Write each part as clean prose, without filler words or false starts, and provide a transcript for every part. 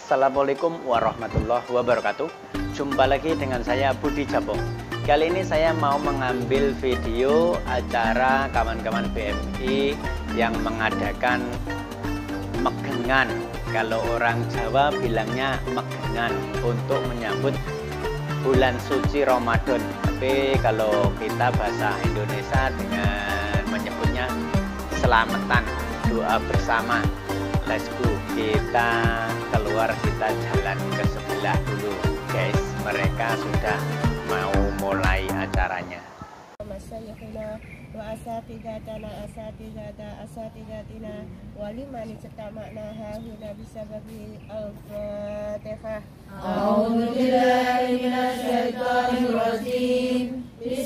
Assalamualaikum warahmatullahi wabarakatuh. Jumpa lagi dengan saya Budi Japong. Kali ini saya mau mengambil video acara kawan-kawan BMI yang mengadakan megengan. Kalau orang Jawa bilangnya megengan untuk menyambut bulan suci Ramadan. Tapi kalau kita bahasa Indonesia dengan menyebutnya selamatan, doa bersama. Let's go, kita keluar, kita jalan ke sebelah dulu guys, mereka sudah mau mulai acaranya. Masyaykhina wa asatidatana asatidatina waliman istamakna hahuna bisababi al-fatihah. A'udzu billahi minasyaitonir rajim.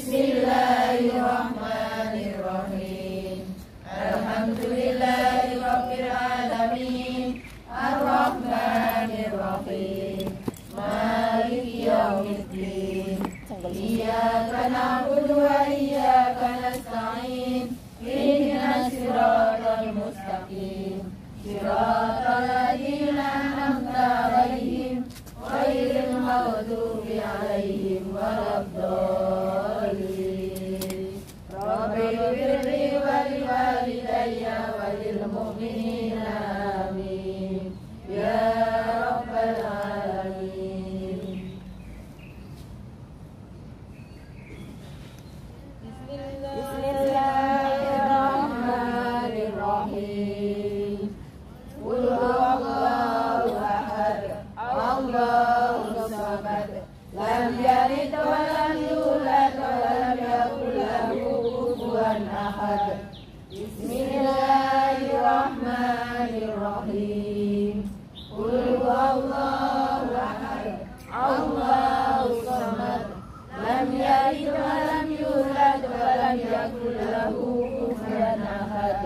Bismillahirrahmanirrahim. Alhamdulillahi rabbil alamin. Ar-Rahmanir-Rahim. Maliki yaumiddin. Iyyaka na'budu wa iyyaka nasta'in. Ihdinas siratal mustaqim. Siratal ladzina an'amta 'alaihim ghairil maghdubi 'alaihim waladdallin. Rabbil birri wal walidayya walil mu'minina amin. Ya rabbal alamin. Bismillahirrahmanirrahim. Qul huwallahu ahad, Allahus samad, lam yalid wa lam yulad wa lam yakul lahu kufuwan ahad. Bismillahirrahmanirrahim. Qul huwallahu ahad, Allahus samad, lam yalid wa lam yulad wa lam yakul lahu kufuwan ahad.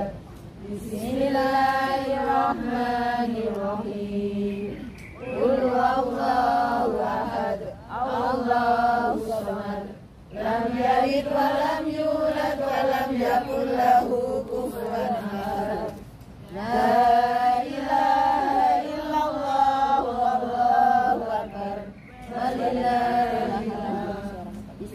Bismillahirrahmanirrahim. Qul huwallahu ahad, Allahus samad, lam yalid wa lam yulad wa lam yakul lahu kufuwan ahad. La ilaha illallah wallahu akbar. Walillahil hamd.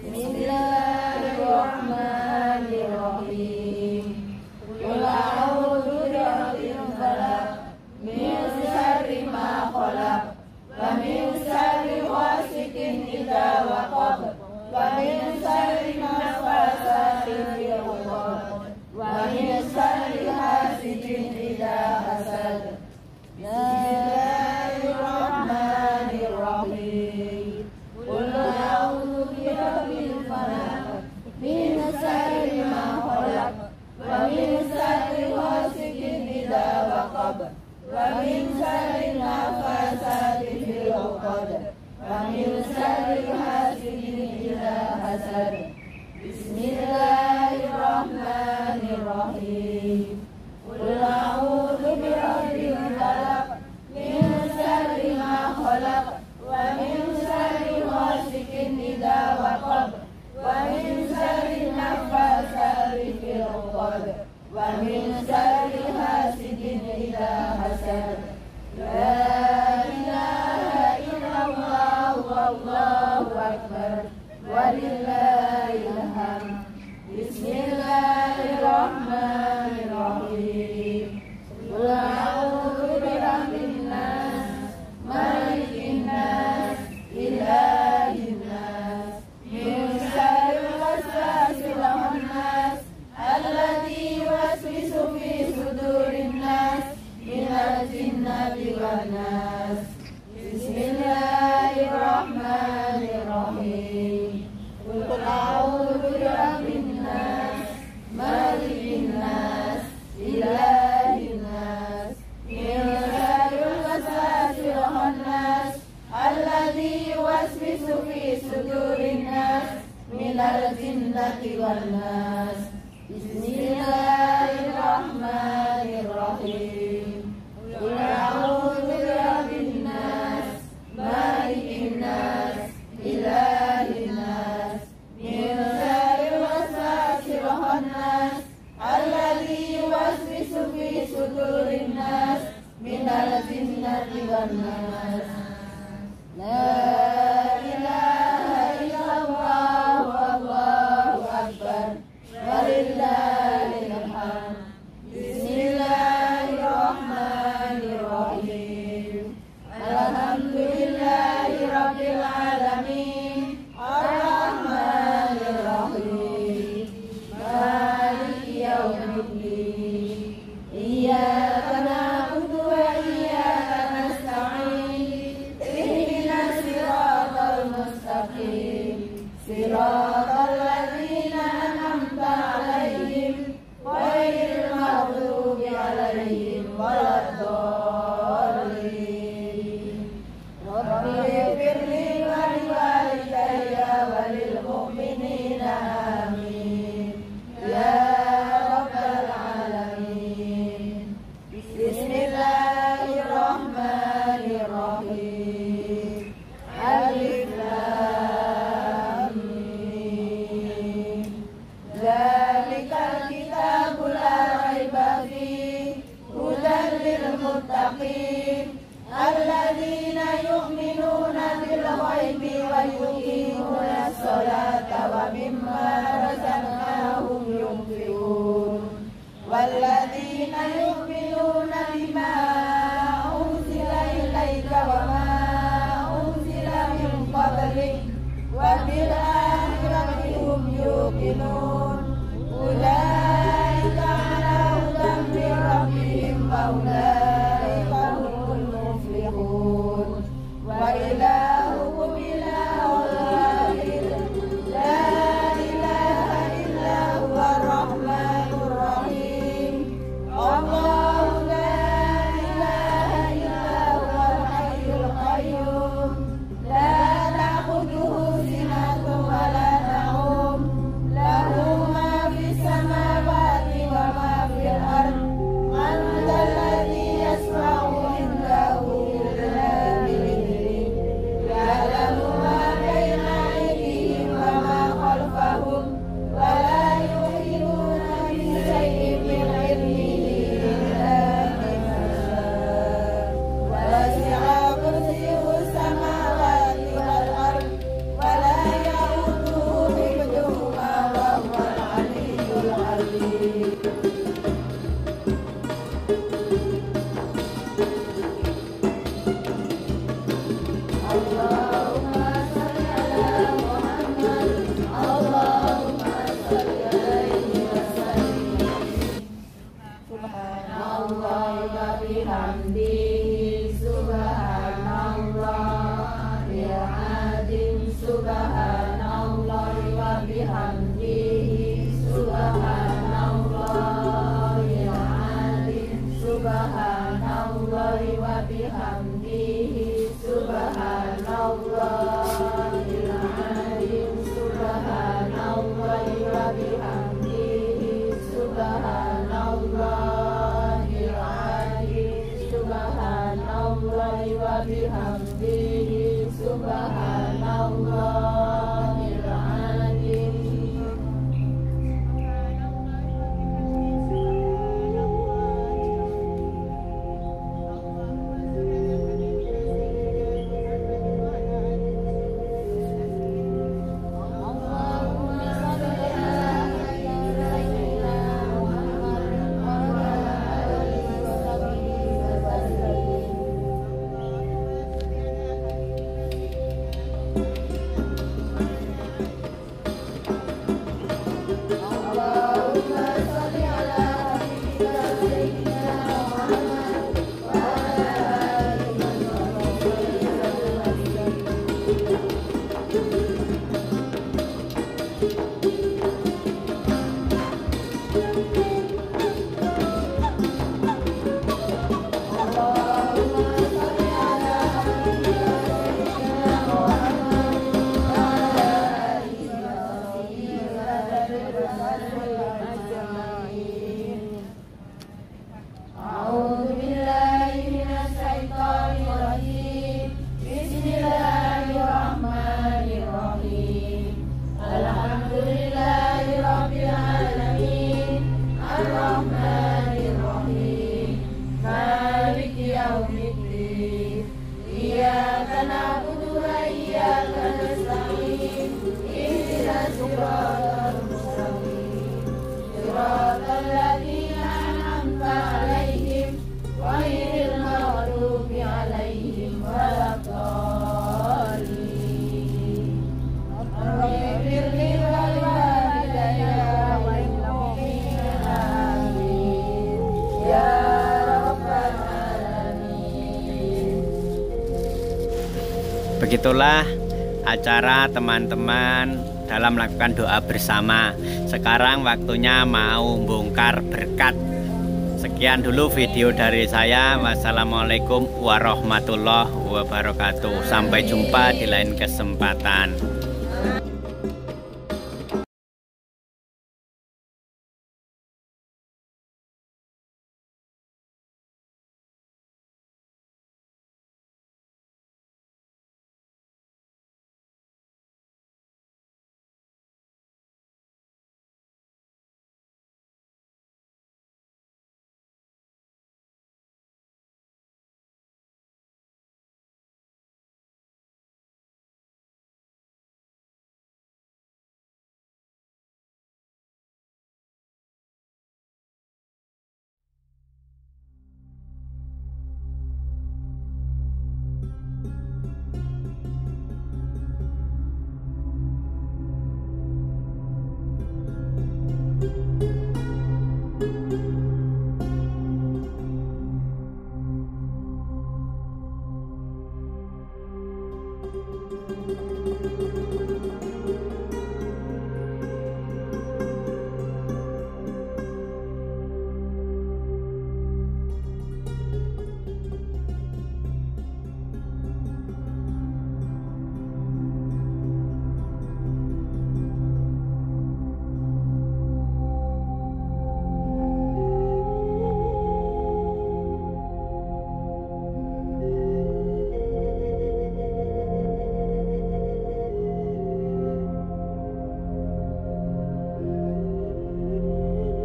Bismillahirrahmanirrahim. Qul a'udzu birabbil falaq, min syarri ma khalaq, wa min syarri ghasiqin idza waqab, wa min syarri nafasati fil 'uqad, wa min syarri hasidin idza hasad. Bismillahirrahmanirrahim. Qul a'udzu birabbil falaq, min syarri ma khalaq, wa min syarri ghasiqin idza waqab, wa min syarri nafasati fil 'uqad, wa min syarri hasidin idza hasad. Bismillahirrahmanirrahim. Qul a'udzu birabbil falaq, min syarri ma khalaq, wa min syarri ghasiqin idza waqab, wa min syarri nafasati fil 'uqad, wa min syarri hasidin idza hasad. La ilaha illallah wallahu akbar. Walillahil hamd. Bismillahirrahmanirrahim. Qul a'udzu birabbin nas, malikin nas, ilahin nas, min syarril waswasil khannas, alladzi yuwaswisu fi sudurin nas, minal jinnati wan nas. Bismillahirrahmanirrahim. Qul a'udzu birabbin nas, malikin nas, ilahin nas, min syarril waswasil khannas, alladzi yuwaswisu fi sudurin nas, minal jinnati wan nas. Bismillahirrahmanirrahim. Qul a'udzu birabbin nas, malikin nas, ilahin nas, min syarril waswasil khannas, alladzi yuwaswisu fi sudurin nas, minal jinnati والناس لا إله إلا الله والله أكبر ولله الحمد بسم الله الرحمن الرحيم الحمد لله رب العالمين الرحمن الرحيم مالك يوم الدين إياك نعبد وإياك نستعين اهدنا الصراط المستقيم صراط الذين أنعمت عليهم غير المغضوب عليهم ولا الضالين رب اغفر لي ولوالدي وللمؤمنين آمين يا رب العالمين بسم الله الرحمن الرحيم ألف لام ميم ذلك الكتاب لا ريب فيه هدى للمتقين الذين يؤمنون بالغيب ويقيمون الصلاة ومما رزقناهم ينفقون والذين يؤمنون بما أنزل إليك وما أنزل من قبلك وبالآخرة هم يوقنون أولئك على هدى من ربهم وأولئك هم المفلحون وإلهكم إله واحد لا إله إلا هو الرحمن الرحيم الله لا إله إلا هو الحي القيوم لا تأخذه سنة ولا نوم له ما في السماوات وما في الأرض من ذا الذي يشفع عنده إلا بإذنه يعلم ما بين أيديهم وما خلفهم ولا يحيطون بشيء من علمه إلا بما شاء وسع كرسيه السماوات والأرض ولا يئوده حفظهما وهو العلي العظيم اللهم صل على محمد اللهم صل عليه وسلم سبحان الله وبحمده سبحان الله العظيم سبحان الله وبحمده سبحان الله العظيم سبحان الله وبحمده سبحان الله العظيم سبحان الله وبحمده سبحان الله العظيم سبحان الله وبحمده سبحان الله العظيم اللهم صل على سيدنا محمد وعلى آله وصحبه وسلم Begitulah acara teman-teman dalam melakukan doa bersama. Sekarang waktunya mau bongkar berkat. Sekian dulu video dari saya. Wassalamualaikum warahmatullahi wabarakatuh. Sampai jumpa di lain kesempatan.